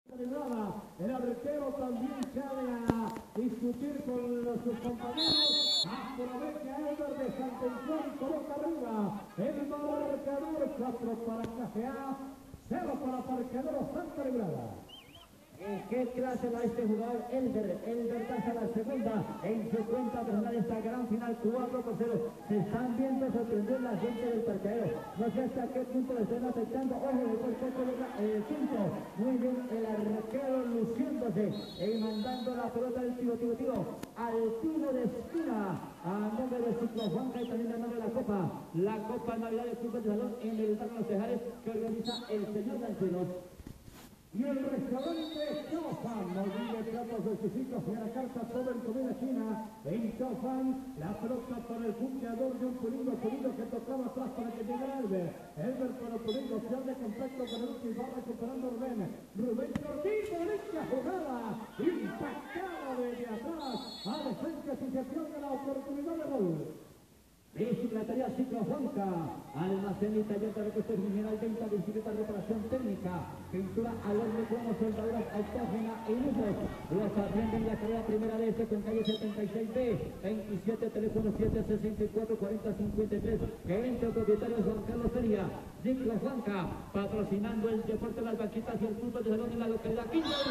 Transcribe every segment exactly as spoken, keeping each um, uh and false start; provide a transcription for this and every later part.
El arquero también sale a discutir con los, sus compañeros. Aprovecha Elber de Santención y coloca arriba el marcador. Cuatro para clase A, cero para Parqueadero Santa Librada. ¿En qué clase va este jugador? Elber, Elber pasa la segunda en su cuenta personal esta gran final cuatro por cero. Se están viendo sorprender la gente del Parqueadero. No sé hasta qué punto le están afectando. Ojo, después el quinto. Muy bien, el arquero luciéndose y mandando la pelota del tiro, tiro, tiro al tiro de esquina a nombre de Ciclo Juanca y también a nombre de la Copa. La Copa Navidad del Fútbol de Salón en el Barrio Los Tejares que organiza el señor Lanceros. Y el restaurante Chofan, no olvide platos exquisitos y a la carta todo en comida china. En Chofan, la pelota para el buqueador de un pulido, pulido que tocaba atrás para que llegara Elber. Elber para pulido, opción de contacto con el último, va recuperando Rubén. Rubén Ortiz, derecha jugada, impactada desde atrás, a defensa si se pierde la oportunidad de gol. Bicicletería Ciclo Juanca, almacén y taller de repuestos mineral, venta, bicicleta, reparación técnica, pintura al horno, como soldaduras, autógena e luces. Los atienden la carrera primera de este con calle setenta y seis B, veintisiete, teléfono siete sesenta y cuatro, cuarenta cincuenta y tres. Gerente propietario Juan Carlos Feria. Ciclo Juanca, patrocinando el deporte de las banquitas y el fútbol de salón en la localidad. Quinta del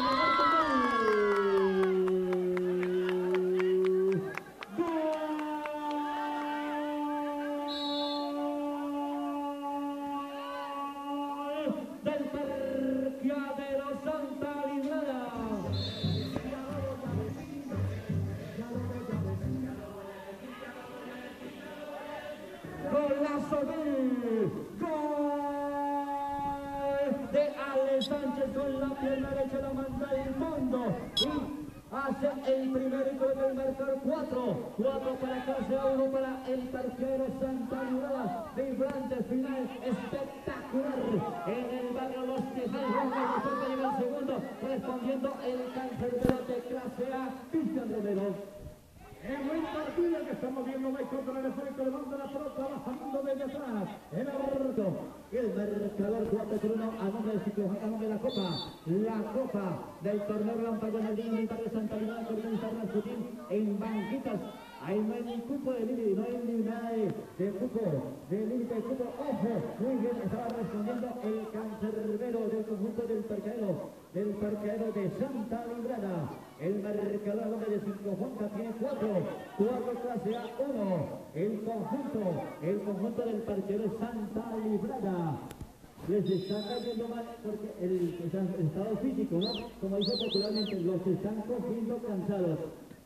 Sánchez con la pierna derecha la manda al fondo y hace el primer gol del marcador. Cuatro, cuatro para clase A, uno para el Parqueadero Santa Librada. Vibrante final espectacular en el barrio Los Tejares. Que llega el segundo, respondiendo el cancerbero de clase A, Cristian Romero. El buen partido que estamos viendo, Michael con el efecto, levanta la pelota, va saliendo desde atrás. El arco, el marcador cuatro por uno a nombre del Ciclo Juanca, a nombre de la Copa. La Copa del torneo Relámpago en el día militar de Santa Librada que organiza Rasputín en banquitas. Ahí no hay ni cupo de límite, no hay ni nada de, de cupo, de límite de cupo. Ojo, muy bien, estaba respondiendo el cancerbero del conjunto del Parqueadero, del Parqueadero de Santa Librada. El marcador a nombre de Ciclo Juanca tiene cuatro, cuatro clase A, uno. El conjunto, el conjunto del Parqueadero Santa Librada. Les está cayendo mal porque el, el estado físico, ¿no? Como dice popularmente, los están cogiendo cansados.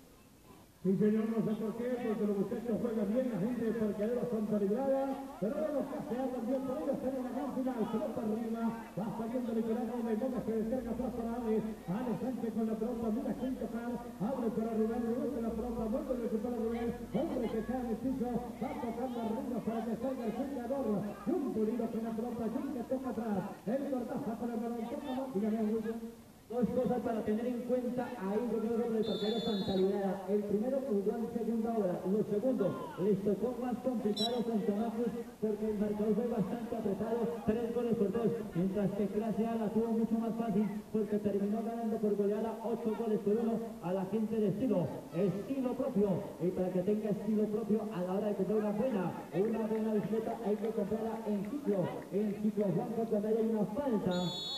Sí, señor, no sé por qué, porque los muchachos juegan bien, la gente de Parqueadero Santa Librada, pero ahora los casean también por ellos, están en la gran final, pelota arriba, va saliendo Nicolás Gómez, se descarga atrás para Alex, Alex Sánchez con la pelota, mira quién tocar, abre para Rubén, Rubén de la pelota, vuelve a recuperar Rubén, hombre que cae en el piso, va tocando arriba para que salga el jugador, un pulido con la pelota, Jun que toca atrás, el cortaza para el balón, toca, dígame, Wilson. Dos cosas para tener en cuenta ahí el gobierno del Parqueadero Santa Librada. El primero jugó en segunda hora. Lo segundo, les tocó más complicado con Tomacus porque el marcador fue bastante apretado, tres goles por dos. Mientras que clase A la tuvo mucho más fácil porque terminó ganando por goleada ocho goles por uno a la gente de estilo. Estilo propio. Y para que tenga estilo propio a la hora de comprar una buena, una buena bicicleta hay que comprarla en Ciclo. En Ciclo Juanca cuando haya una falta.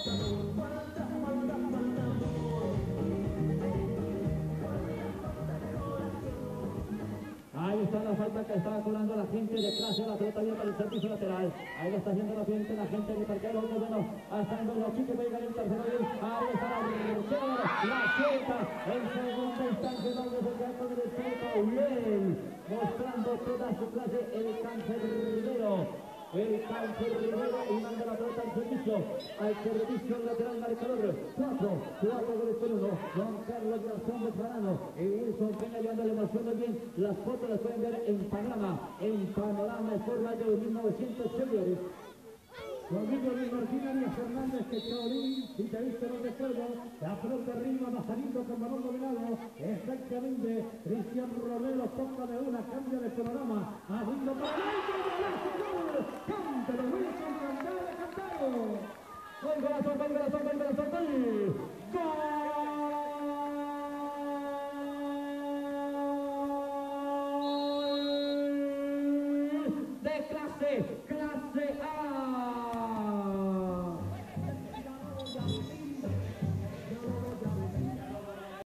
Ahí está la falta que estaba colando la gente de clase A, la pelota viene para el servicio lateral. Ahí lo está haciendo la gente, la gente de Parqueadero, muy bueno. Hasta en los chicos va a llegar el tercero. Ahí está la tercera, la suelta. En segunda instancia, donde se queda con el centro. Bien, mostrando toda su clase el cancerbero. El cancerbero y manda la pelota al servicio, al servicio lateral marcador. Cuatro, cuatro goles por uno. Juan Carlos Garzón de Farano y Wilson Peña llevando la emoción muy bien. Las fotos las pueden ver en Panorama, en Panorama Sport Radio mil novecientos seis. Rodrigo Luis Martín, Arias Fernández, que Chaolín, si te viste no recuerdo, la pelota arriba, va saliendo con balón dominado, exactamente, Cristian Romero toca de una, cambia de Panorama, abriendo para el cántalo, Wilson, cantado, cantado. Gol, golazo, gol, golazo, gol, golazo, gol.